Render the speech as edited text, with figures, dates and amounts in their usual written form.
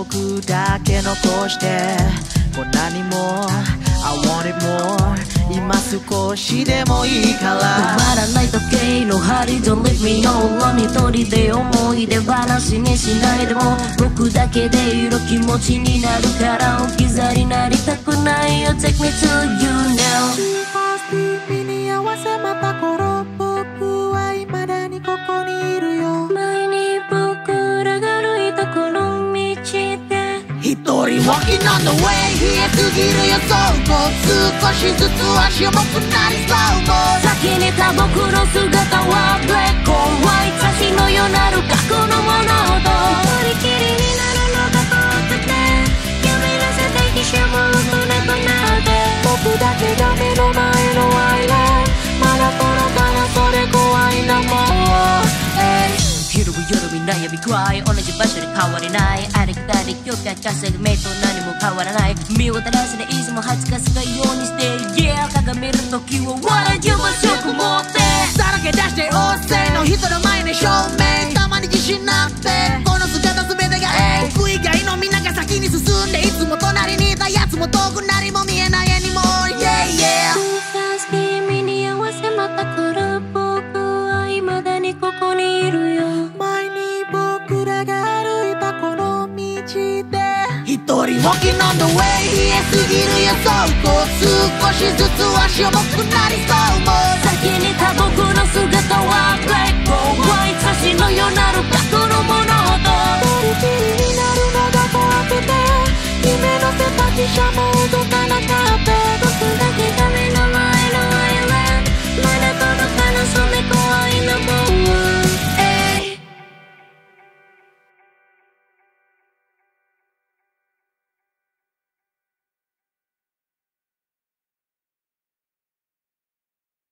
僕だけ残してこんなにも I want it more 今少しでもいいから止まらない時計の針 Don't leave me alone 一人で思い出話にしないでも僕だけでいる気持ちになるから置き去りになりたくないよ Take me to you now 君に合わせまた頃僕は未だにここにいるよ前に僕らが歩いたこの道で一人 Walking on the way 冷えすぎるよそう少しずつ足重くなりそうも先にいた僕の姿は Black or White 差しのようなる過去のものと一人きりになるのが怖くて夢らせて一瞬も大人となって僕だけが目の前のアイランドまだ届かなそれ怖いなもう昼も夜も悩み暗い同じ場所に変わりないありきたり今日から稼ぐ目と何も変わらない見渡らずにいつも恥ずかしがようにして Yeah 鏡見る時は笑い自分強く持ってさらけ出して大勢の人の前に正面たまに自信なくてこの姿全てが僕以外のみんなが先に進んでいつも隣にいたやつも遠く何も見えない絵にも Yeah yeah 君に合わせまたから僕は未だにここにいるよ前に僕らが歩いたこの道で一人 Walking on the way 冷えすぎるよ少しずつ足重くなりそうも先にいた僕の姿は Black or White 差しのようなる過去のものと